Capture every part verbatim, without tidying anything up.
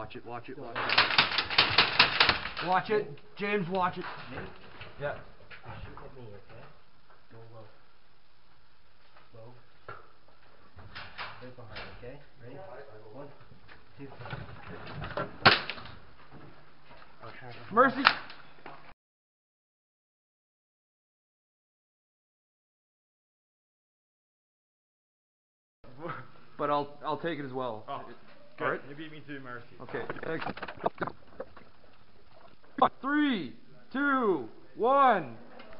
Watch it, watch it, watch it. Watch it. James, watch it. Me? Yeah. Shoot at me, okay? Go low. Low. Right behind, okay? Ready? One, two, three. Mercy. But I'll I'll take it as well. Oh, good. All right. You beat me to Mercy. Okay. Thanks. Three, two, one.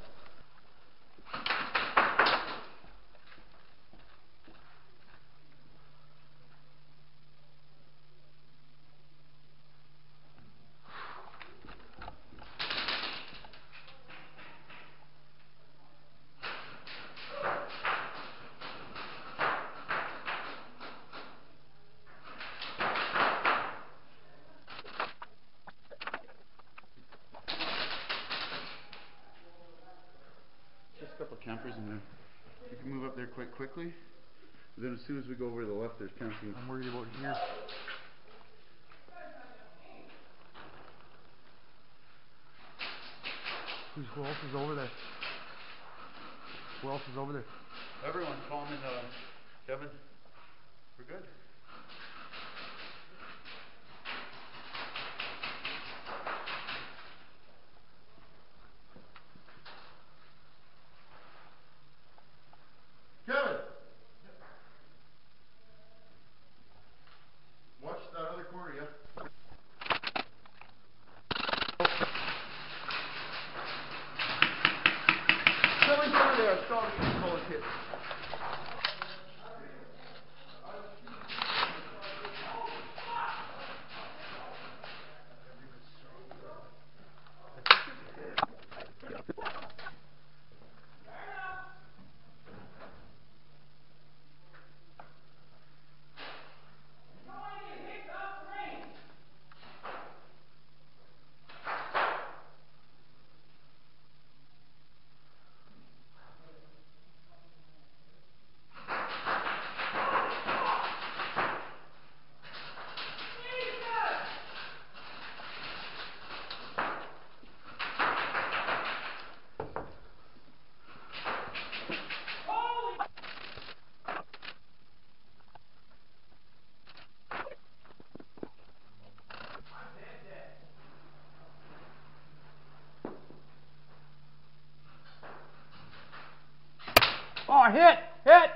Just a couple campers in there. You can move up there quite quickly. Then as soon as we go over to the left, there's camping. I'm worried about here. Who's, who else is over there? Who else is over there? Everyone, calm and uh, Kevin. We're good. Kevin! Watch that other corner, yeah? Kevin's over there, stop me, call a kid. Oh, hit! Hit!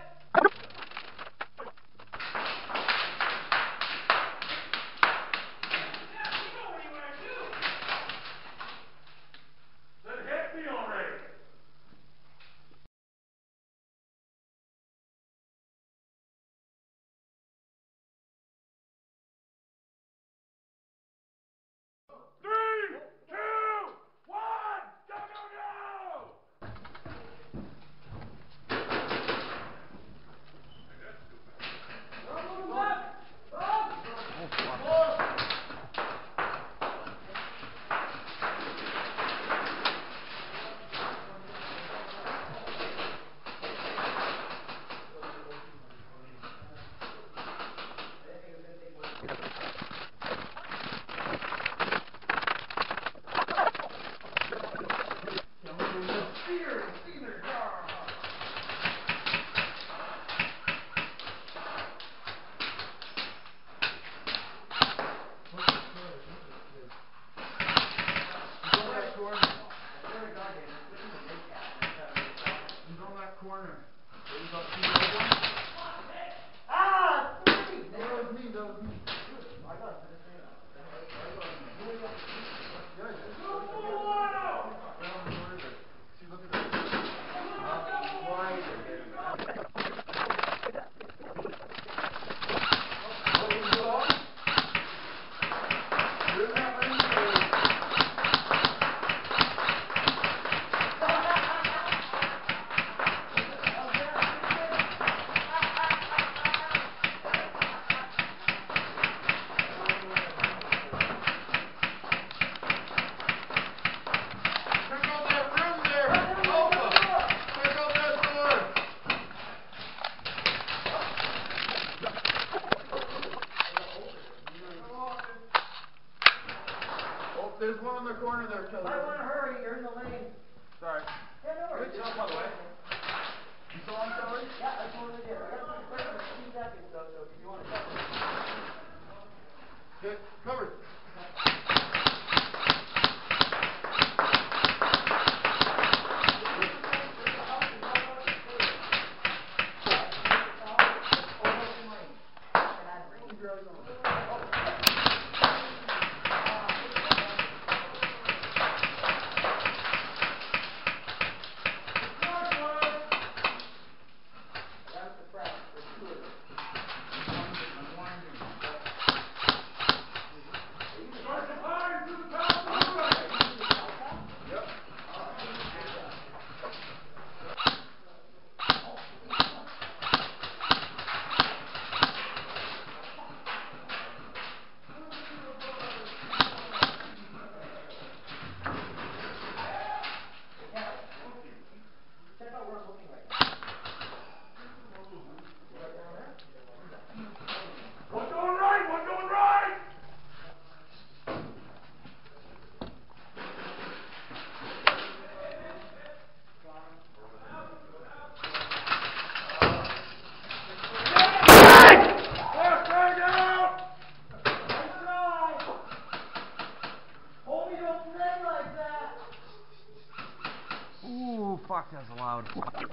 fuck, that's loud.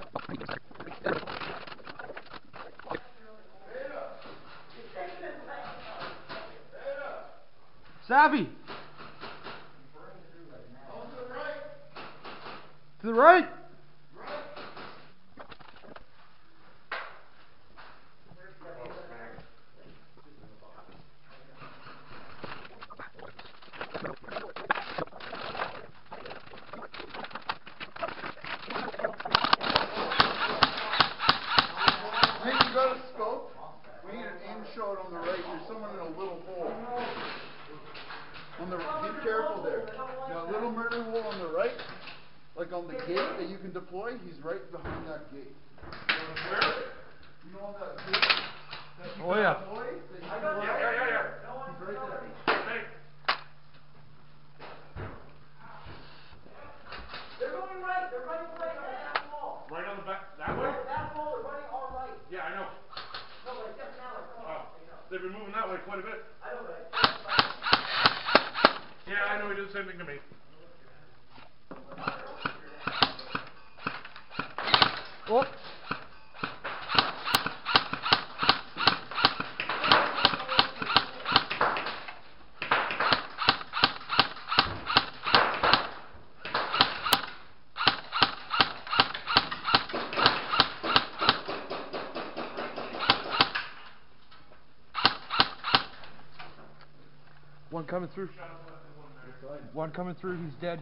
Savvy! To the right! Hey, you got a scope? We need an aim shot on the right. There's someone in a little hole. On the, be careful there. Now, little murder hole on the right, like on the gate that you can deploy. He's right behind that gate. Where? You know on that gate that you Oh, can yeah. deploy? That you I can got deploy? yeah, yeah, yeah, yeah. He's right there. Hey. They're going right. They're running right on that wall. Right on the back, that way? That wall, they're running all right. Yeah, I know. No, like just now. Like, Oh, they've been moving that way quite a bit. I know, but Yeah, I know, he did the same thing to me. Oh! One coming through. One coming through, he's dead.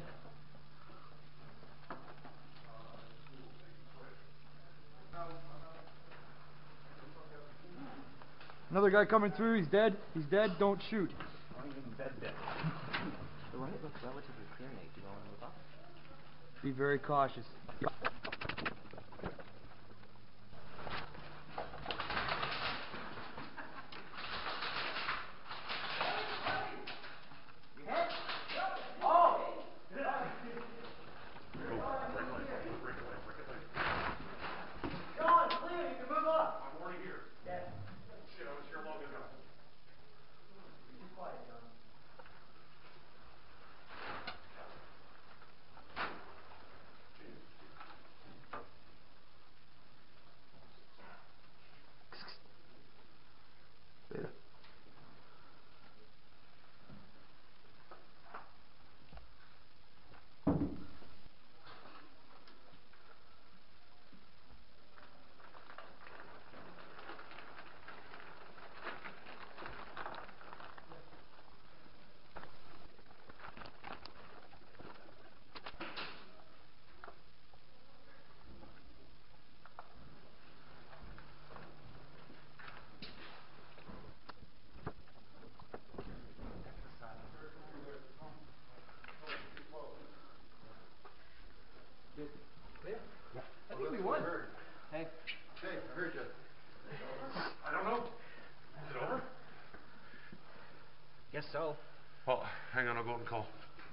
Another guy coming through, he's dead. He's dead, don't shoot. Not even dead dead. The right looks relatively clear, Nate. Do you want to move up? Be very cautious. John, clear. You can move up. I'm already here. Yeah. Shit, I was here long enough. Be quiet, John. I think we won. Hey. Hey, I heard you. I don't know. Is it over? Guess so. Oh, hang on, I'll go out and call.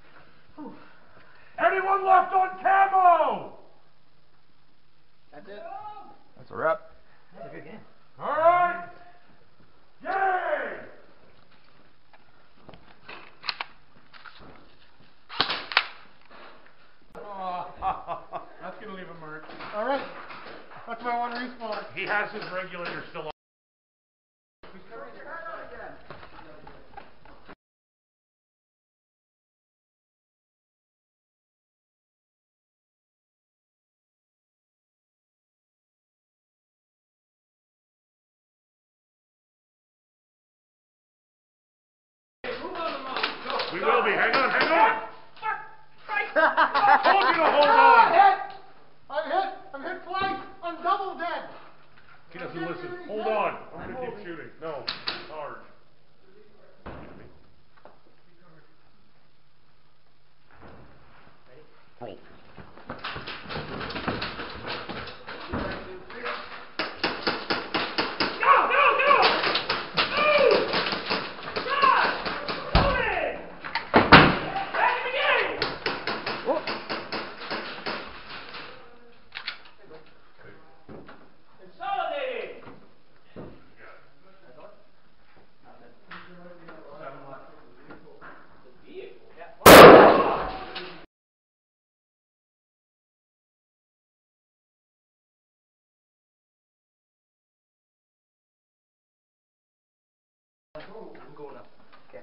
Anyone left on camo? That's it. That's a wrap. That's a good game. Alright! Yay! That's gonna leave a mark. All right. That's my one respawn. He has his regulator still on. We will be. Hang on, hang on! I told you to hold on! I'm hit! I'm hit twice! I'm double dead! He doesn't listen. Hold on. I'm gonna keep shooting. No. Hard. Roll. Go! Go! Go! Move! Stop! Moving! Back in the game! Oh. I'm going up. Okay.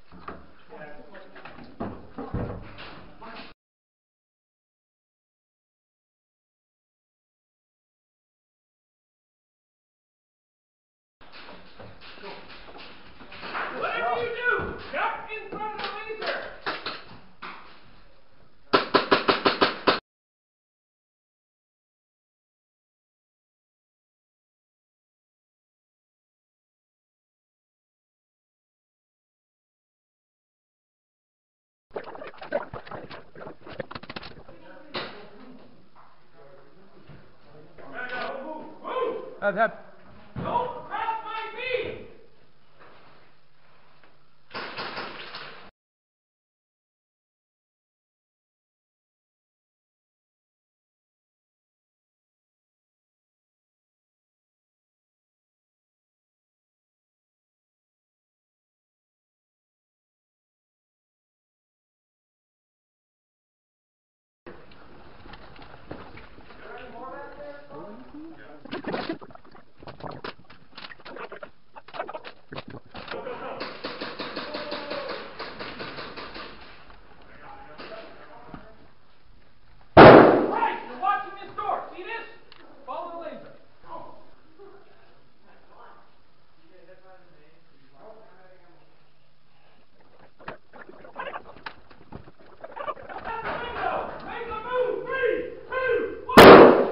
Whatever you do, duck in front of the laser. Have, have. Don't cross my beam! Right, you're watching this door. See this? Follow the laser. Make a move! Three, two, one!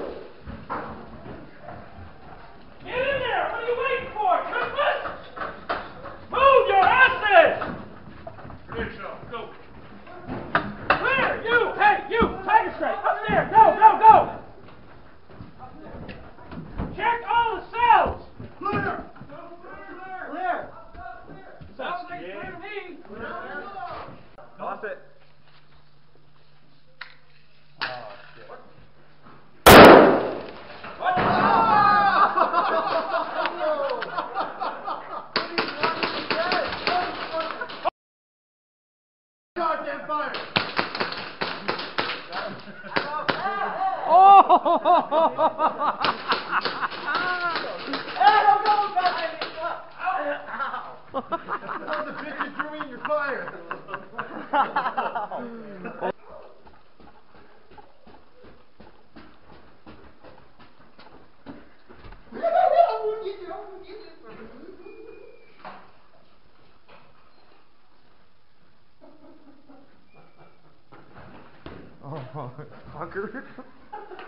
Get in there! What are you waiting for? Christmas? Move your asses! Good shot. Go. Clear! You! Hey, you! Tiger strike! Up there! Go, go, go! Check all the cells! Clear! Clear! Sounds like clear to me. Toss it. Goddamn fire! Hey, don't go behind me! The bitch you threw me in your fire! Oh, fucker.